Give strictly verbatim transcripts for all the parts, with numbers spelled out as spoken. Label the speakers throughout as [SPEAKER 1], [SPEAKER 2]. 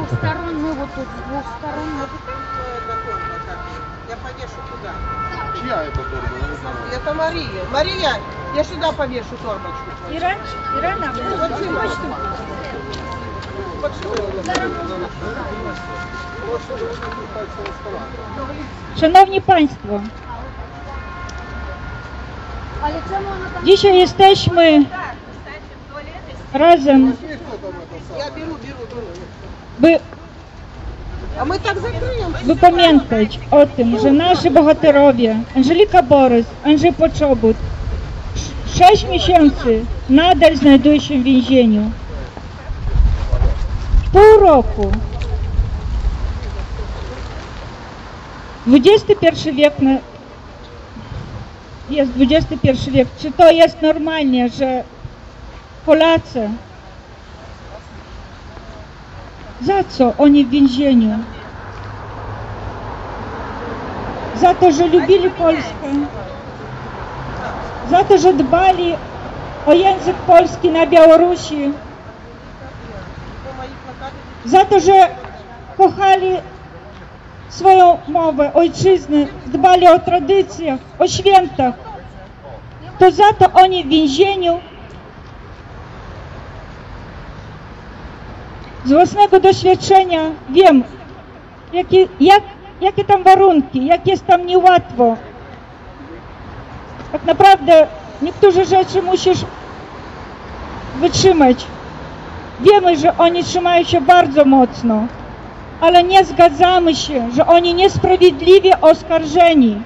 [SPEAKER 1] двух
[SPEAKER 2] пока.
[SPEAKER 1] сторон, мы вот тут с двух сторон, может,
[SPEAKER 3] Я повешу туда.
[SPEAKER 4] Чья это торба?
[SPEAKER 3] Это Мария. Мария, я сюда повешу торбочку.
[SPEAKER 1] Иран, Ирана,
[SPEAKER 3] Вот сюда. Вот сюда.
[SPEAKER 5] Szanowni Państwo, dzisiaj jesteśmy razem,
[SPEAKER 3] Я беру, беру, беру.
[SPEAKER 5] by,
[SPEAKER 3] А мы так закроем.
[SPEAKER 5] by pamiętać o tym, że nasi bohaterowie, Angelika Borys, Andrzej Poczobut, sz- sześć miesięcy nadal znajdują się w więzieniu. Pół roku. dwudziesty pierwszy wiek na, jest dwudziesty pierwszy wiek. Czy to jest normalnie, że Polacy, za co oni w więzieniu? Za to, że lubili Polskę, za to, że dbali o język polski na Białorusi, za to, że kochali swoją mowę, ojczyznę, dbali o tradycjach, o świętach, to za to oni w więzieniu. Z własnego doświadczenia wiem, jakie, jak, jakie tam warunki, jak jest tam niełatwo. Tak naprawdę niektóre rzeczy musisz wytrzymać. Wiemy, że oni trzymają się bardzo mocno, ale nie zgadzamy się, że oni niesprawiedliwie oskarżeni,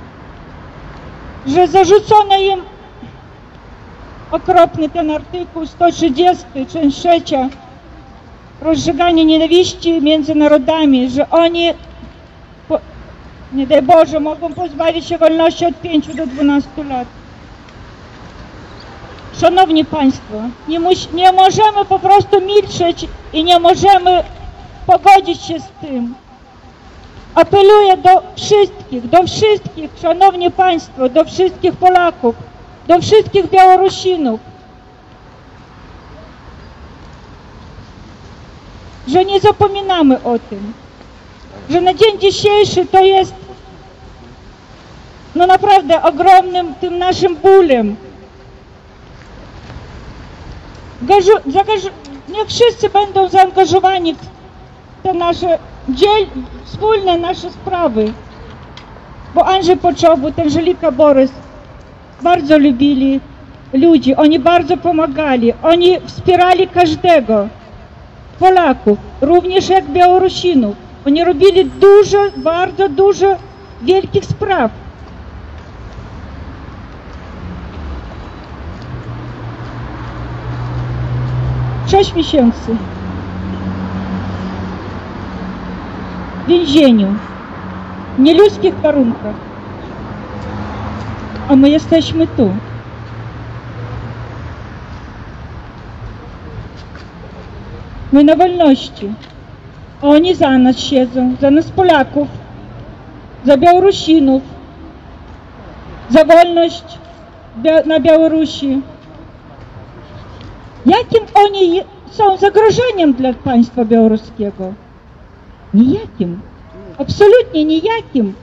[SPEAKER 5] że zarzucono im okropny ten artykuł sto trzydziesty, część trzecia, rozżeganie nienawiści między narodami, że oni, po, nie daj Boże, mogą pozbawić się wolności od pięciu do dwunastu lat. Szanowni Państwo, nie, muś, nie możemy po prostu milczeć i nie możemy pogodzić się z tym. Apeluję do wszystkich, do wszystkich, Szanowni Państwo, do wszystkich Polaków, do wszystkich Białorusinów, że nie zapominamy o tym, że na dzień dzisiejszy to jest no naprawdę ogromnym tym naszym bólem. Gażu, zagażu, niech wszyscy będą zaangażowani w te nasze dziel, wspólne nasze sprawy, bo Andrzej Poczobut, Angelika Borys bardzo lubili ludzi, oni bardzo pomagali, oni wspierali każdego, Polaków, również jak Białorusinów. Oni robili dużo, bardzo dużo wielkich spraw. Sześć miesięcy w więzieniu, w nieludzkich warunkach, a my jesteśmy tu. My na wolności, a oni za nas siedzą, za nas Polaków, za Białorusinów, za wolność na Białorusi. Jakim oni są zagrożeniem dla państwa białoruskiego? Nijakim. Absolutnie nijakim.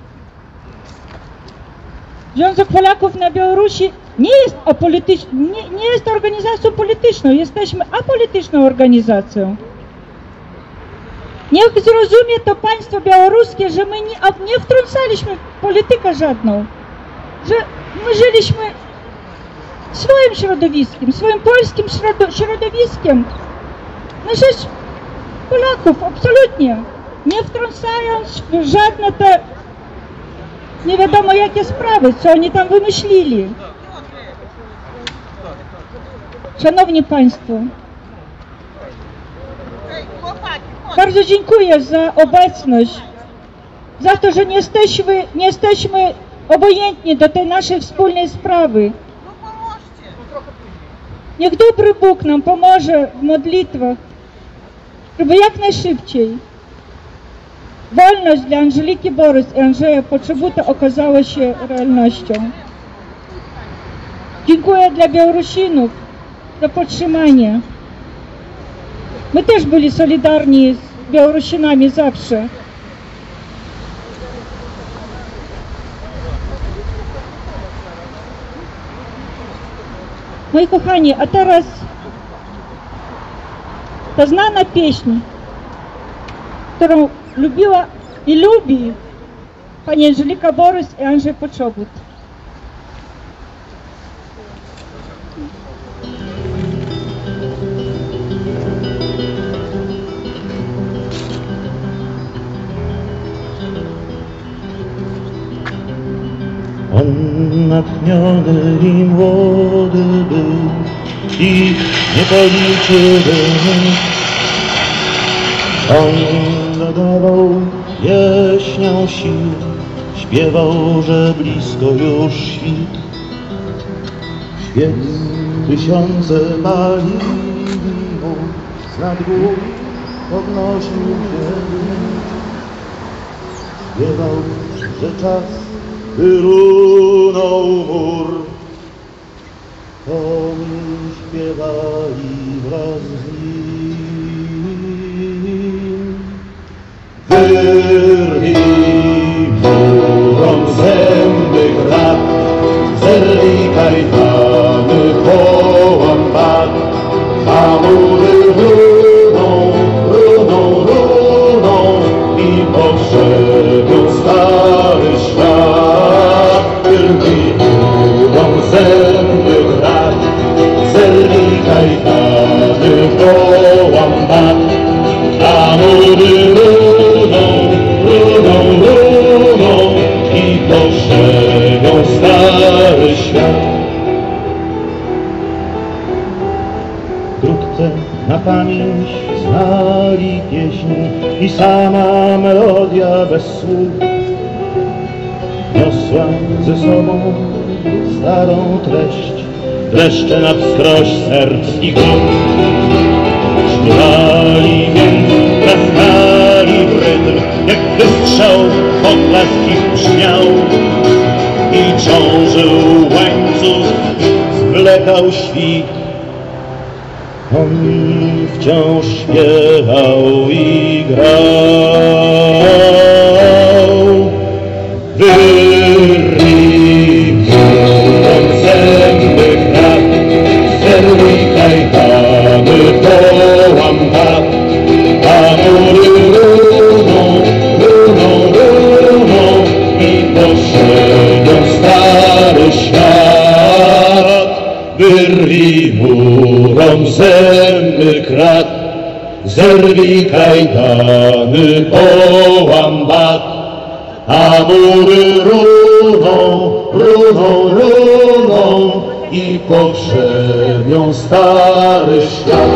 [SPEAKER 5] Związek Polaków na Białorusi nie jest, nie, nie jest organizacją polityczną. Jesteśmy apolityczną organizacją. Niech zrozumie to państwo białoruskie, że my nie, nie wtrącaliśmy w politykę żadną. Że my żyliśmy swoim środowiskiem, swoim polskim środowiskiem, na rzecz Polaków, absolutnie, nie wtrącając w żadne te nie wiadomo jakie sprawy, co oni tam wymyślili. Szanowni Państwo, bardzo dziękuję za obecność, za to, że nie jesteśmy, nie jesteśmy obojętni do tej naszej wspólnej sprawy. Niech dobry Bóg nam pomoże w modlitwach, żeby jak najszybciej wolność dla Angeliki Borys i Andrzeja Poczobuta okazała się realnością. Dziękuję dla Białorusinów za podtrzymanie. My też byli solidarni z Białorusinami zawsze. Moi kochani, a teraz ta znana pieśń, którą lubiła i lubi pani Angelika Borys i Andrzej Poczobut.
[SPEAKER 2] On natchniony i młody był i nie policzył nic. On dodawał pieśnią sił, śpiewał, że blisko już świt. Świec tysiące palili mu, z nad gór podnosił się. Śpiewał, że czas wyrunął mur, to my śpiewali wraz z nim. Wyrwij murom zęby krat, zerwij kajtany połam bat, a mury runą, runą, runą i potrzebują stary świat. Wyrwij murom zęby krat, zerwij kajtany połam bat, a mury runą, runą, runą i potrzebują stary świat. Wkrótce na pamięć znali pieśń i sama melodia bez słów niosła ze sobą starą treść, dreszcze na wskroś serc i głów. Śpiewali więc, klaskali w rytm, jak wystrzał poklask ich brzmiał i ciążył łańcuch, zwlekał świt. On wciąż śpiewał i grał. Wyrwij murom zęby krat, zerwij kajtany połam bat, a mury runą, runą, runą i potrzebują stary świat. Wyrwij murom zęby krat, zerwij kajtany połam bat, a mury runą, runą, runą i potrzebują stary świat.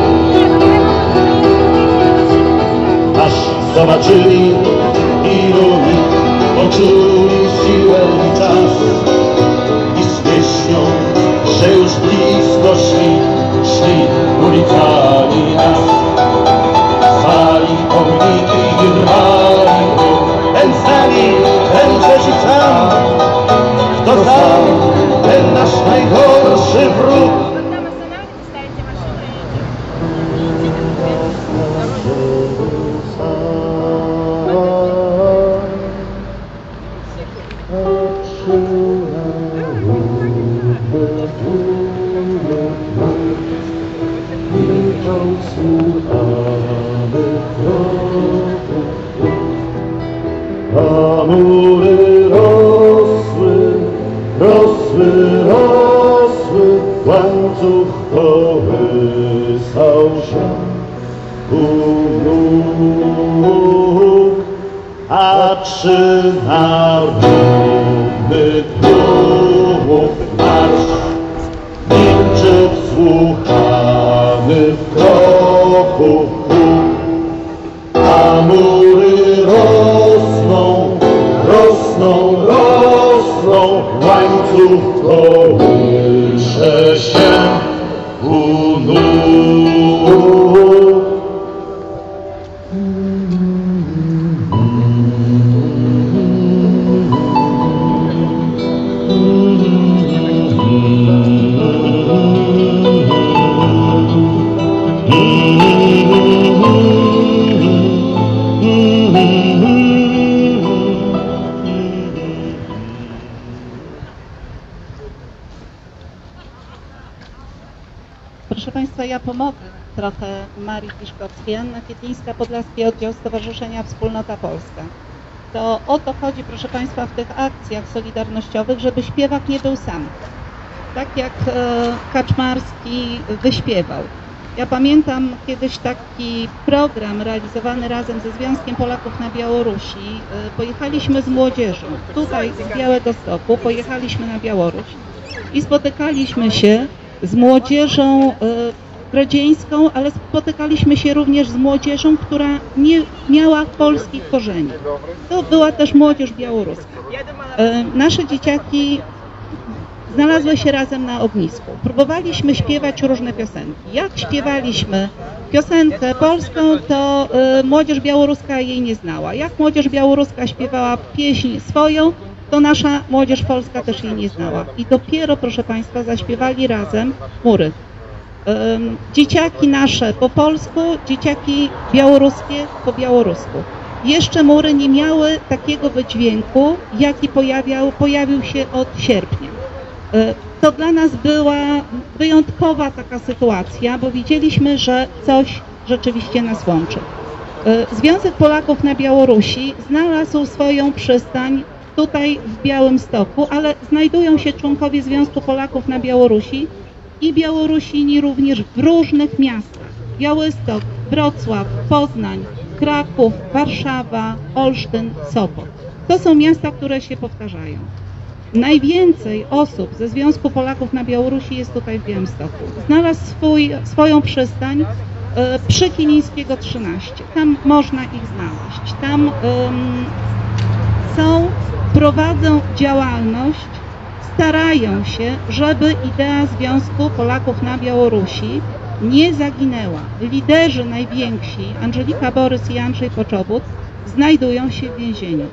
[SPEAKER 2] Aż zobaczyli ilu ich, poczuli siłę i czas i z pieśnią, że już blisko szli, szli ulicami nas. Zwali pomniki i rwali bruk, ten z nami, ten trzeci tam, kto sam, ten nasz najgorszy wróg.
[SPEAKER 1] Когда вы останавливаетесь, ставите машину и идите
[SPEAKER 2] A mury rosły, rosły, rosły, łańcuch kołysał się u nóg, a trzy narodny tłumów marsz milczy wsłuchany w kroku huk. A mury rosną, rosną, rosną, łańcuch kołysze się u nóg.
[SPEAKER 6] Proszę Państwa, ja pomogę trochę Marii Kiszkowskiej. Anna Kietlińska, Podlaski Oddział Stowarzyszenia Wspólnota Polska. To o to chodzi, proszę Państwa, w tych akcjach solidarnościowych, żeby śpiewak nie był sam. Tak jak e, Kaczmarski wyśpiewał. Ja pamiętam kiedyś taki program realizowany razem ze Związkiem Polaków na Białorusi. E, pojechaliśmy z młodzieżą, tutaj z Białegostoku, pojechaliśmy na Białoruś i spotykaliśmy się z młodzieżą e, grodzieńską, ale spotykaliśmy się również z młodzieżą, która nie miała polskich korzeni. To była też młodzież białoruska. E, nasze dzieciaki znalazły się razem na ognisku. Próbowaliśmy śpiewać różne piosenki. Jak śpiewaliśmy piosenkę polską, to y, młodzież białoruska jej nie znała. Jak młodzież białoruska śpiewała pieśń swoją, to nasza młodzież polska też jej nie znała. I dopiero, proszę Państwa, zaśpiewali razem mury. Y, dzieciaki nasze po polsku, dzieciaki białoruskie po białorusku. Jeszcze mury nie miały takiego wydźwięku, jaki pojawiał, pojawił się od sierpnia. To dla nas była wyjątkowa taka sytuacja, bo widzieliśmy, że coś rzeczywiście nas łączy. Związek Polaków na Białorusi znalazł swoją przystań tutaj w Białymstoku, ale znajdują się członkowie Związku Polaków na Białorusi i Białorusini również w różnych miastach. Białystok, Wrocław, Poznań, Kraków, Warszawa, Olsztyn, Sopot. To są miasta, które się powtarzają. Najwięcej osób ze Związku Polaków na Białorusi jest tutaj w Białymstoku. Znalazł swój, swoją przystań y, przy Kilińskiego trzynaście. Tam można ich znaleźć. Tam y, są, prowadzą działalność, starają się, żeby idea Związku Polaków na Białorusi nie zaginęła. Liderzy najwięksi, Andżelika Borys i Andrzej Poczobut, znajdują się w więzieniu.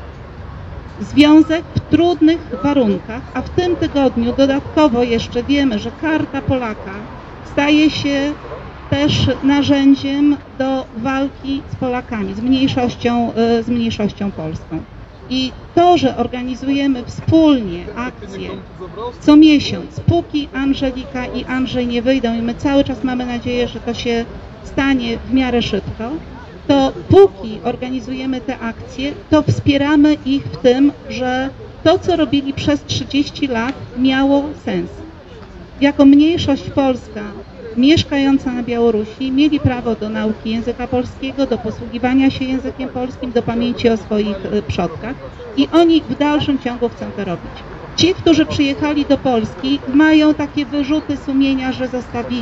[SPEAKER 6] Związek w trudnych warunkach, a w tym tygodniu dodatkowo jeszcze wiemy, że Karta Polaka staje się też narzędziem do walki z Polakami, z mniejszością, z mniejszością polską. I to, że organizujemy wspólnie akcje co miesiąc, póki Andżelika i Andrzej nie wyjdą i my cały czas mamy nadzieję, że to się stanie w miarę szybko, to póki organizujemy te akcje, to wspieramy ich w tym, że to, co robili przez trzydzieści lat, miało sens. Jako mniejszość polska mieszkająca na Białorusi mieli prawo do nauki języka polskiego, do posługiwania się językiem polskim, do pamięci o swoich przodkach i oni w dalszym ciągu chcą to robić. Ci, którzy przyjechali do Polski, mają takie wyrzuty sumienia, że zostawili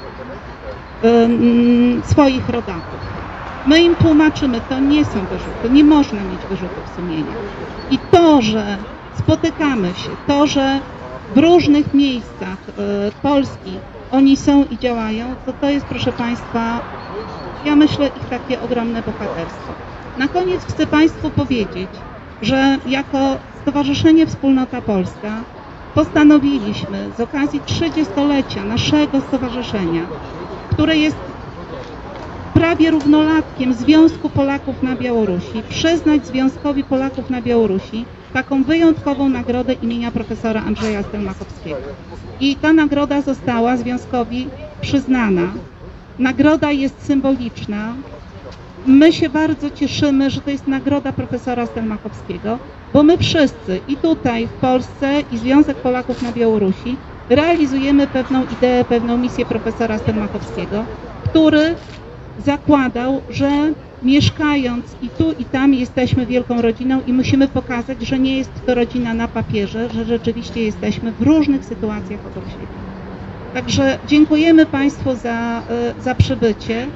[SPEAKER 6] um, swoich rodaków. My im tłumaczymy, to nie są wyrzuty, nie można mieć wyrzutów sumienia. I to, że spotykamy się, to, że w różnych miejscach y, Polski oni są i działają, to to jest, proszę Państwa, ja myślę, ich takie ogromne bohaterstwo. Na koniec chcę Państwu powiedzieć, że jako Stowarzyszenie Wspólnota Polska postanowiliśmy z okazji trzydziestolecia naszego stowarzyszenia, które jest prawie równolatkiem Związku Polaków na Białorusi, przyznać Związkowi Polaków na Białorusi taką wyjątkową nagrodę imienia profesora Andrzeja Stelmachowskiego. I ta nagroda została Związkowi przyznana. Nagroda jest symboliczna. My się bardzo cieszymy, że to jest nagroda profesora Stelmachowskiego, bo my wszyscy i tutaj w Polsce i Związek Polaków na Białorusi realizujemy pewną ideę, pewną misję profesora Stelmachowskiego, który zakładał, że mieszkając i tu i tam jesteśmy wielką rodziną i musimy pokazać, że nie jest to rodzina na papierze, że rzeczywiście jesteśmy w różnych sytuacjach obok siebie. Także dziękujemy Państwu za, za przybycie.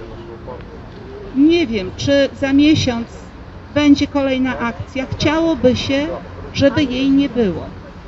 [SPEAKER 6] Nie wiem, czy za miesiąc będzie kolejna akcja. Chciałoby się, żeby jej nie było.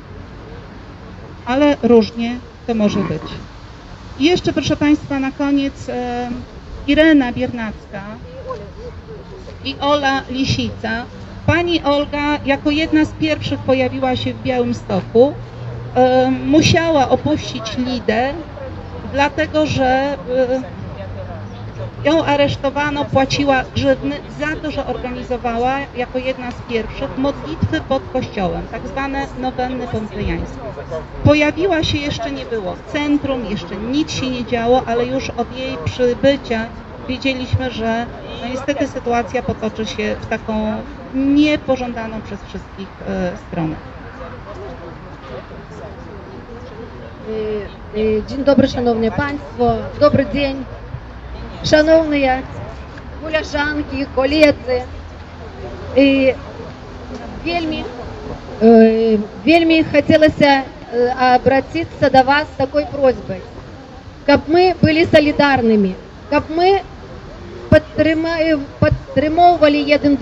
[SPEAKER 6] Ale różnie to może być. I jeszcze, proszę Państwa, na koniec e, Irena Biernacka i Ola Lisica. Pani Olga jako jedna z pierwszych pojawiła się w Białymstoku. E, musiała opuścić Lidę, dlatego że e, Ją aresztowano, płaciła grzywny za to, że organizowała jako jedna z pierwszych modlitwy pod kościołem, tak zwane nowenny pompejańskie. Pojawiła się, jeszcze nie było w centrum, jeszcze nic się nie działo, ale już od jej przybycia wiedzieliśmy, że no niestety sytuacja potoczy się w taką niepożądaną przez wszystkich e, stronę.
[SPEAKER 7] Dzień dobry, szanowni państwo, dobry dzień, szanowne koleżanki, koledzy. Вельми, вельми хотелось обратиться до вас с такой просьбой, чтобы мы были солидарными, чтобы мы підтримували один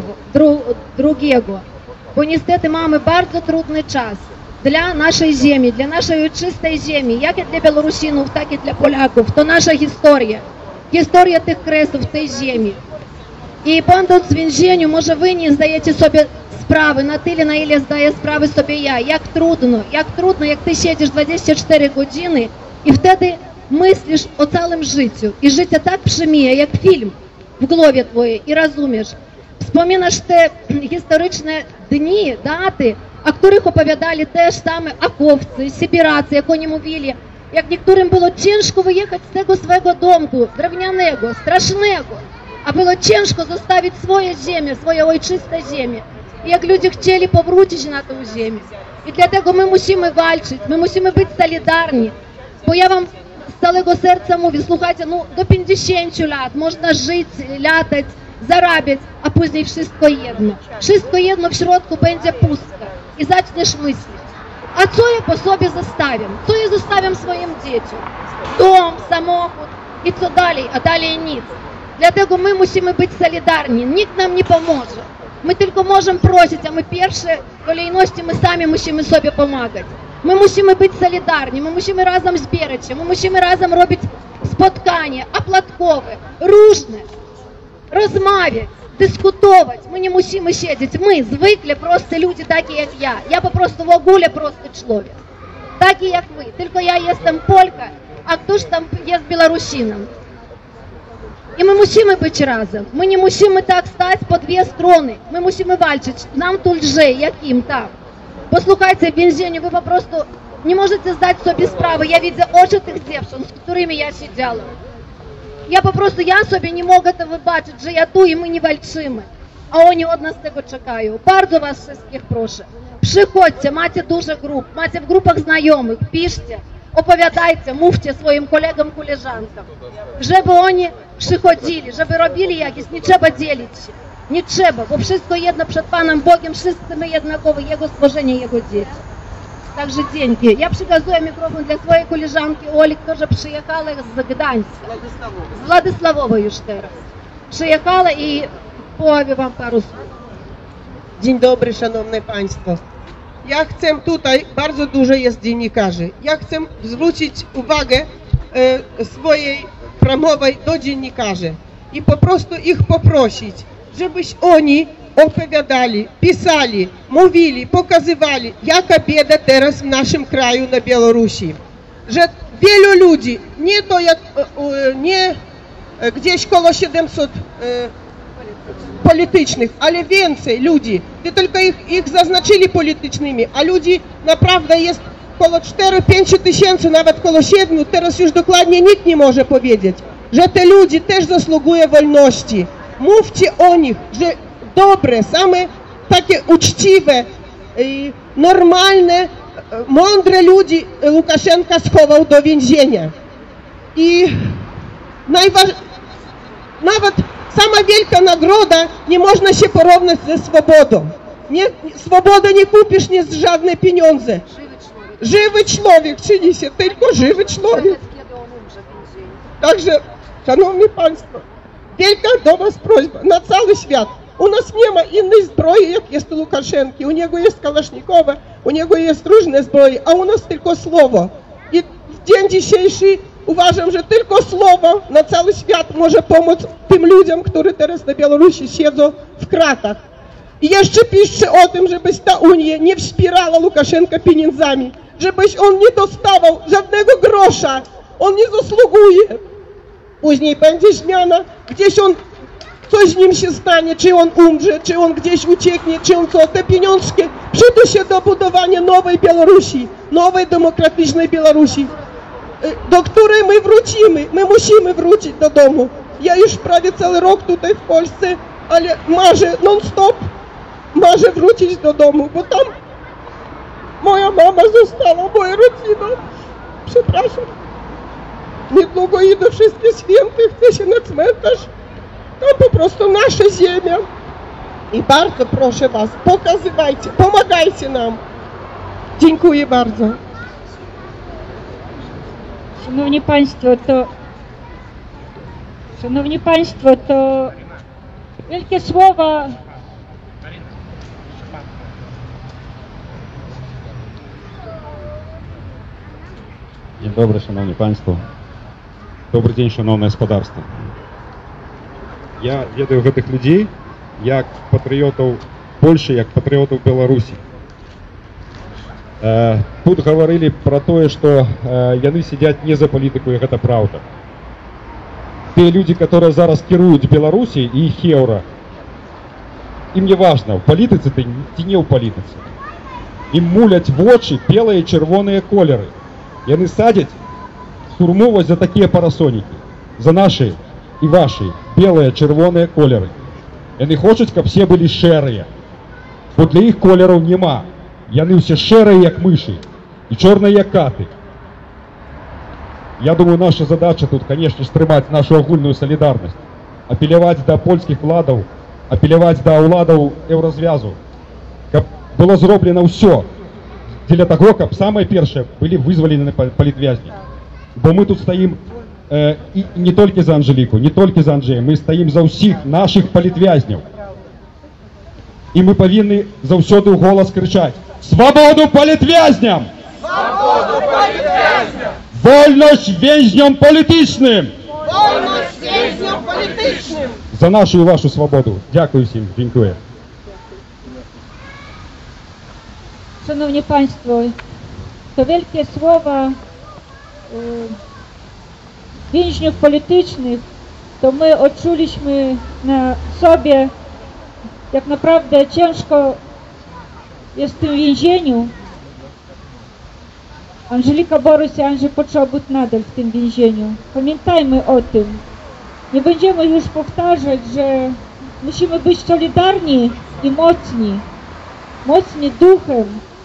[SPEAKER 7] другого, бо niestety mamy bardzo trudny czas dla naszej ziemi, dla naszej czystej ziemi, jak i dla Białorusinów, tak i dla Polaków. To nasza historia, historia tych kresów, tej ziemi. I będąc w więzieniu, może wy nie zdajecie sobie sprawy na tyle, na ile zdaję sprawy sobie ja, jak trudno, jak trudno, jak ty siedzisz dwadzieścia cztery godziny i wtedy myślisz o całym życiu. I życie tak przemija, jak film w głowie twojej i rozumiesz. Wspominasz te historyczne dni, daty, o których opowiadali też same akowcy, sybiracy, jak oni mówili, jak niektórym było ciężko wyjechać z tego swojego domku, drewnianego, strasznego, a było ciężko zostawić swoje ziemię, swoje ojczyste ziemię. I jak ludzie chcieli powrócić na tę ziemię. I dlatego my musimy walczyć, my musimy być solidarni. Bo ja wam z całego serca mówię, słuchajcie, no do pięćdziesięciu lat można żyć, latać, zarabiać, a później wszystko jedno. Wszystko jedno w środku będzie pustka. I zaczniesz myśleć, a co ja po sobie zostawiam? Co ja zostawiam swoim dzieciom? Dom, samochód i co dalej, a dalej nic. Dlatego my musimy być solidarni, nikt nam nie pomoże. My tylko możemy prosić, a my pierwsze w kolejności my sami musimy sobie pomagać. My musimy być solidarni, my musimy razem zbierać się, my musimy razem robić spotkania, opłatkowe, różne, rozmawiać, dyskutować. My nie musimy siedzieć, my zwykle prosty ludzie, takie jak ja. Ja po prostu w ogóle prosty człowiek. Taki jak wy, tylko ja jestem Polka, a ktoś tam jest Białorusinem. I my musimy być razem, my nie musimy tak stać po dwie strony, my musimy walczyć, nam tu lżej, jak im tam. Posłuchajcie, w więzieniu wy po prostu nie możecie zdać sobie sprawy, ja widzę oczy tych dziewczyn, z którymi ja siedziała. Ja po prostu, ja sobie nie mogę to wybaczyć, że ja tu i my nie walczymy, a oni od nas tego czekają. Bardzo was wszystkich proszę, przychodźcie, macie dużo grup, macie w grupach znajomych, piszcie, opowiadajcie, mówcie swoim kolegom, koleżankom, żeby oni przychodzili, żeby robili jakieś, nie trzeba dzielić się, nie trzeba, bo wszystko jedno przed Panem Bogiem, wszyscy my jednakowe, Jego stworzenie, Jego dzieci. Także dzięki. Ja przekazuję mikrofon dla swojej koleżanki Oli, która przyjechała z Gdańska, z Władysławowa już teraz. Przyjechała i powie wam paru słów.
[SPEAKER 3] Dzień dobry, szanowne państwo. Ja chcę tutaj, bardzo dużo jest dziennikarzy, ja chcę zwrócić uwagę e, swojej pramowej do dziennikarzy i po prostu ich poprosić, żebyś oni opowiadali, pisali, mówili, pokazywali, jaka bieda teraz w naszym kraju na Białorusi. Że wielu ludzi, nie to jak, nie gdzieś koło siedemset politycznych, ale więcej ludzi, nie tylko ich, ich zaznaczyli politycznymi, a ludzi naprawdę jest koło czterech pięciu tysięcy, nawet koło siedmiu, teraz już dokładnie nikt nie może powiedzieć, że te ludzie też zasługują wolności. Mówcie o nich, że dobre, same takie uczciwe, normalne, mądre ludzi Łukaszenka schował do więzienia. I najważniejsze, nawet sama wielka nagroda nie można się porównać ze swobodą. Nie, swobodę nie kupisz nie z żadne pieniądze. Żywy człowiek czyni się, tylko żywy człowiek. Także, szanowni państwo, wielka do was prośba na cały świat. U nas nie ma innej zbroi, jak jest u Łukaszenki. U niego jest kałasznikowa, u niego jest różne zbroje, a u nas tylko słowo. I w dzień dzisiejszy uważam, że tylko słowo na cały świat może pomóc tym ludziom, którzy teraz na Białorusi siedzą w kratach. I jeszcze piszcie o tym, żebyś ta Unia nie wspierała Łukaszenka pieniędzmi, żebyś on nie dostawał żadnego grosza. On nie zasługuje. później będzie zmiana, gdzieś on, coś z nim się stanie, czy on umrze, czy on gdzieś ucieknie, czy on co, te pieniążki przydadzą się do budowania nowej Białorusi, nowej demokratycznej Białorusi, do której my wrócimy, my musimy wrócić do domu. Ja już prawie cały rok tutaj w Polsce, ale marzę non-stop, marzę wrócić do domu, bo tam moja mama została, moja rodzina. Przepraszam. Niedługo idę wszystkie święte, chcę się na cmentarz. Tam po prostu nasza ziemia. I bardzo proszę was, pokazywajcie, pomagajcie nam. Dziękuję bardzo.
[SPEAKER 5] Szanowni Państwo, to Szanowni Państwo, to wielkie słowa.
[SPEAKER 8] Dzień dobry, Szanowni Państwo. Добрый день, шановне господарство. Я ведаю гэтых людзей як патрыётаў Польши, як патрыётаў Беларусі. Э, тут гаварылі пра тое, што э, яны сядзяць не за палітыку, і гэта праўда. Тыя людзі, которые зараз кіруюць Беларусі і іх еўра, ім не важна, ў палітыцы ты ці не ў палітыцы. Ім муляць вочы белыя і чырвоныя колеры. Яны садзяць турму вось за такія парасонікі, за нашы і вашы белыя чырвоныя колеры. Яны хочуць, каб все былі шэрыя, бо для іх колераў няма. Яны ўсе шэрыя, як мышы, і чорныя, як каты. Я думаю, наша задача тут, конечно, стрымаць нашу агульную салідарнасць, апеляваць да польскіх уладаў, апеляваць да ўладаў еўразвязу, каб было зроблена ўсё дзеля таго, каб самае першае былі вызвалены палітвязні. Бо мы тут стаім э, і не толькі за Анжеліку, не толькі за Анджея, мы стаім за ўсіх нашых палітвязняў. І мы павінны заўсёды ў голас крычаць: свабоду палітвязням!
[SPEAKER 4] Свободу палітвязням!
[SPEAKER 8] Вольнасць вензням палітычным!
[SPEAKER 3] Вольнасць вензням палітычным!
[SPEAKER 8] За нашу і вашу свободу. Дякую всім, dziękuję.
[SPEAKER 5] Szanowni Państwo, to wielkie słowa więźniów politycznych, to my odczuliśmy na sobie, jak naprawdę ciężko jest w tym więzieniu. Anżelika Borys i Andrzej Poczobut nadal w tym więzieniu. Pamiętajmy o tym. Nie będziemy już powtarzać, że musimy być solidarni i mocni. Mocni duchem.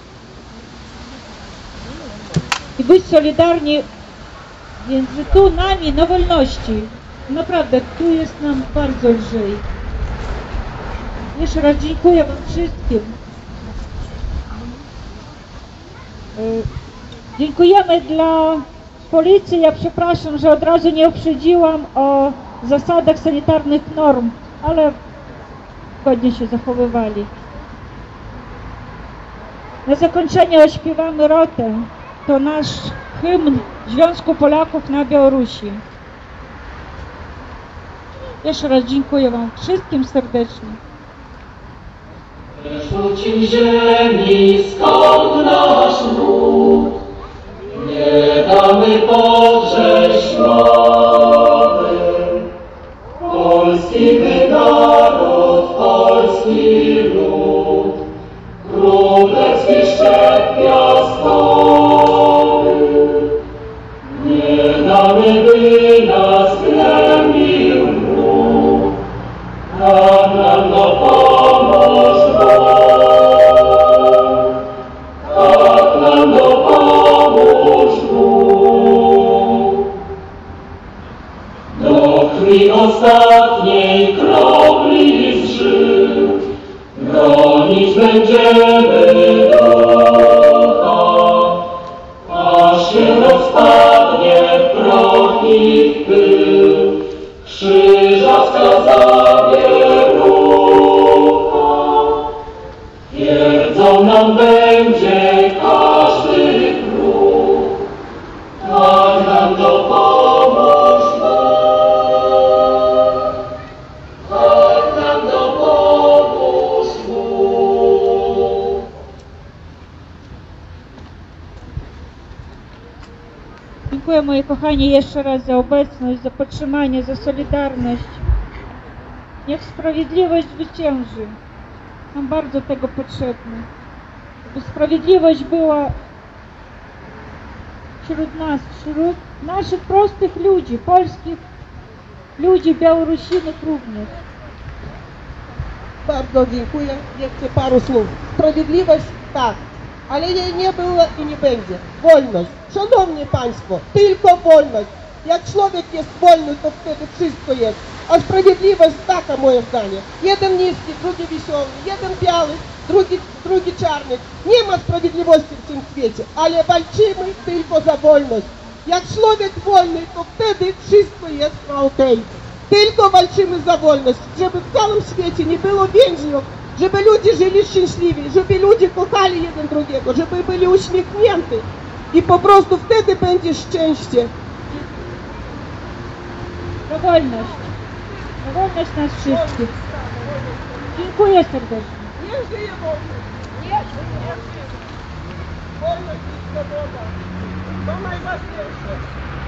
[SPEAKER 5] I być solidarni między tu nami na wolności. Naprawdę, tu jest nam bardzo lżej. Jeszcze raz dziękuję wam wszystkim. Dziękujemy dla policji. Ja przepraszam, że od razu nie uprzedziłam o zasadach sanitarnych norm, ale zgodnie się zachowywali. Na zakończenie ośpiewamy Rotę. To nasz hymn Związku Polaków na Białorusi. Jeszcze raz dziękuję wam wszystkim serdecznie.
[SPEAKER 2] Rzuci ziemi, skąd nasz lud, nie damy podrzeć nowym. Polski naród, polski lud, królewski szczep piastowy. Nie damy, by nas gnębił wróg, tak nam dopomóż Bóg, tak nam dopomóż Bóg. Do krwi ostatniej kropli z żył bronić będziemy ducha, aż się rozpadnie w proch i w pył krzyżacka zawierucha. Twierdzą nam będzie każdy wróg, tak nam dopomóż Bóg, tak nam dopomóż Bóg.
[SPEAKER 5] dziękuję moi kochani jeszcze raz za obecność, za podtrzymanie, za solidarność. Niech sprawiedliwość zwycięży. Nam bardzo tego potrzebne. By sprawiedliwość była wśród nas, wśród naszych prostych ludzi, polskich ludzi, Białorusinów również.
[SPEAKER 3] Bardzo dziękuję. Jeszcze paru słów. Sprawiedliwość tak, ale jej nie było i nie będzie. Wolność. Szanowni Państwo, tylko wolność. Jak człowiek jest wolny, to wtedy wszystko jest. A sprawiedliwość taka, moje zdanie. Jeden niski, drugi wesoły, jeden biały, drugi, drugi czarny. Nie ma sprawiedliwości w tym świecie, ale walczymy tylko za wolność. Jak człowiek wolny, to wtedy wszystko jest okej. Tylko walczymy za wolność, żeby w całym świecie nie było więźniów, żeby ludzie żyli szczęśliwi, żeby ludzie kochali jeden drugiego, żeby byli uśmiechnięci. I po prostu wtedy będzie szczęście.
[SPEAKER 5] Za wolność. Za wolność nas wszystkich. Dziękuję serdecznie.
[SPEAKER 3] Nie żyje wolność. Nie żyje. Wolność i swoboda. To najważniejsze.